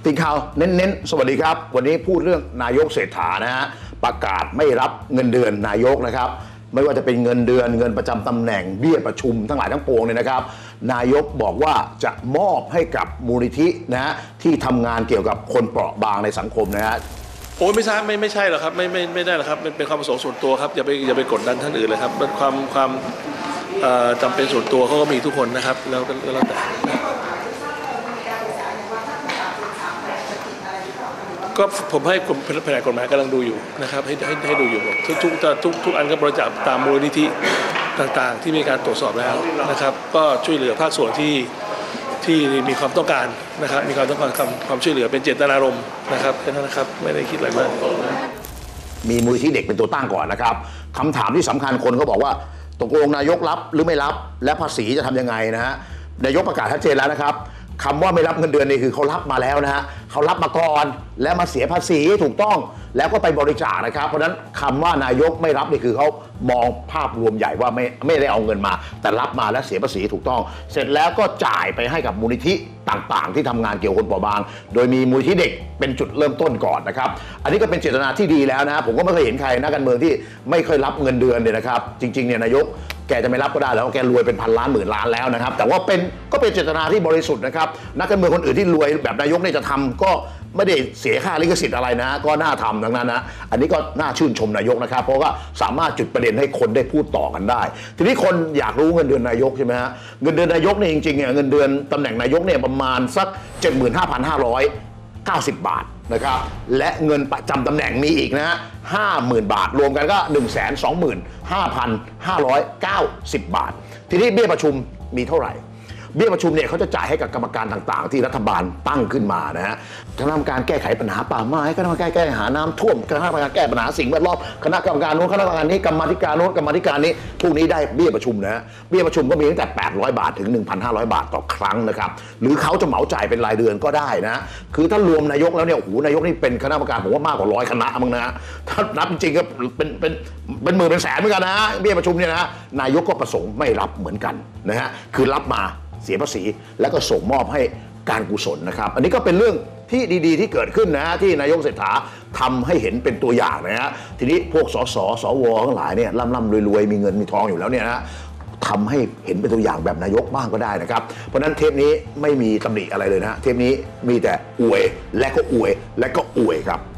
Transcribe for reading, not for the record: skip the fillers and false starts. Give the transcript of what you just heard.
ติข่าวเน้นๆสวัสดีครับวันนี้พูดเรื่องนายกเศรษฐานะฮะประกาศไม่รับเงินเดือนนายกนะครับไม่ว่าจะเป็นเงินเดือนเงินประจำตำแหน่งเบี้ยประชุมทั้งหลายทั้งปวงเนี่ยนะครับนายกบอกว่าจะมอบให้กับมูลนิธินะฮะที่ทำงานเกี่ยวกับคนเปราะบางในสังคมนะฮะโอ้ไม่ใช่ไม่ใช่หรอกครับไม่ได้หรอกครับเป็นความประสงค์ส่วนตัวครับอย่าไปกดดันท่านอื่นเลยครับเป็นความจำเป็นส่วนตัวเขาก็มีทุกคนนะครับแล้วแต่ก็ผมให้แผนกกฎหมายกำลังดูอยู่นะครับให้ดูอยู่ทุกอันก็บริจาคตามมูลนิธิต่างๆที่มีการตรวจสอบแล้วนะครับก็ช่วยเหลือภาคส่วนที่มีความต้องการนะครับมีความต้องการความช่วยเหลือเป็นเจตนารมณ์นะครับแค่นั้นนะครับไม่ได้คิดอะไรมากมีมูลนิธิเด็กเป็นตัวตั้งก่อนนะครับคำถามที่สำคัญคนเขาบอกว่าตกลงนายกรับหรือไม่รับและภาษีจะทำยังไงนะฮะนายกประกาศชัดเจนแล้วนะครับคำว่าไม่รับเงินเดือนนี่คือเขารับมาแล้วนะฮะเขารับมาก่อนและมาเสียภาษีถูกต้องแล้วก็ไปบริจาคนะครับเพราะฉะนั้นคำว่านายกไม่รับนี่คือเขามองภาพรวมใหญ่ว่าไม่ได้เอาเงินมาแต่รับมาและเสียภาษีถูกต้องเสร็จแล้วก็จ่ายไปให้กับมูลนิธิต่างๆที่ทำงานเกี่ยวกับคนเปราะบางโดยมีมูลนิธิเด็กเป็นจุดเริ่มต้นก่อนนะครับอันนี้ก็เป็นเจตนาที่ดีแล้วนะผมก็ไม่เคยเห็นใครนักการเมืองที่ไม่เคยรับเงินเดือนเลยนะครับจริงๆเนี่ยนายกแกจะไม่รับก็ได้แล้วแกรวยเป็นพันล้านหมื่นล้านแล้วนะครับแต่ว่าก็เป็นเจตนาที่บริสุทธิ์นะครับนักการเมืองคนอื่นที่รวยแบบนายกเนี่ยจะทำก็ไม่ได้เสียค่าลิขสิทธิ์อะไรนะก็น่าทำทั้งนั้นนะอันนี้ก็น่าชื่นชมนายกนะครับเพราะว่าสามารถจุดประเด็นให้คนได้พูดต่อกันได้ทีนี้คนอยากรู้เงินเดือนนายกใช่ไหมฮะเงินเดือนนายกเนี่ยจริงๆเนี่ยเงินเดือนตำแหน่งนายกเนี่ยประมาณสัก 75,590 บาทนะครับและเงินประจำตำแหน่งมีอีกนะฮะ 50,000 บาทรวมกันก็ 125,590 บาททีนี้เบี้ยประชุมมีเท่าไหร่เบี้ยประชุมเนี่ยเขาจะจ่ายให้กับกรรมการต่างๆที่รัฐบาลตั้งขึ้นมานะฮะคณะกรรมการแก้ไขปัญหาป่าไม้คณะกรรมการแก้ปัญหาน้ำท่วมคณะกรรมการแก้ปัญหาสิ่งแวดล้อมคณะกรรมการโน้นคณะกรรมการนี้กรรมาธิการโน้นกรรมาธิการนี้พวกนี้ได้เบี้ยประชุมนะฮะเบี้ยประชุมก็มีตั้งแต่800 บาทถึง 1,500 บาทต่อครั้งนะครับหรือเขาจะเหมาจ่ายเป็นรายเดือนก็ได้นะคือถ้ารวมนายกแล้วเนี่ยโอ้โหนายกนี่เป็นคณะกรรมการผมว่ามากกว่า100 คณะมั้งนะถ้านับจริงๆก็เป็นหมื่นเป็นแสนเหมือนกันนะเบี้ยประชุมเนี่ยนะนายกก็ประสงค์ไม่รับเหมือนกันนะฮะคือรับมาเสียภาษีแล้วก็ส่งมอบให้การกุศลนะครับอันนี้ก็เป็นเรื่องที่ดีๆที่เกิดขึ้นนะฮะที่นายกเศรษฐาทำให้เห็นเป็นตัวอย่างนะฮะทีนี้พวกสสสวทั้งหลายเนี่ยร่ำรวยมีเงินมีทองอยู่แล้วเนี่ยนะทำให้เห็นเป็นตัวอย่างแบบนายกบ้างก็ได้นะครับเพราะนั้นเทปนี้ไม่มีตำหนิอะไรเลยนะเทปนี้มีแต่อวยและก็อวยและก็อวยครับ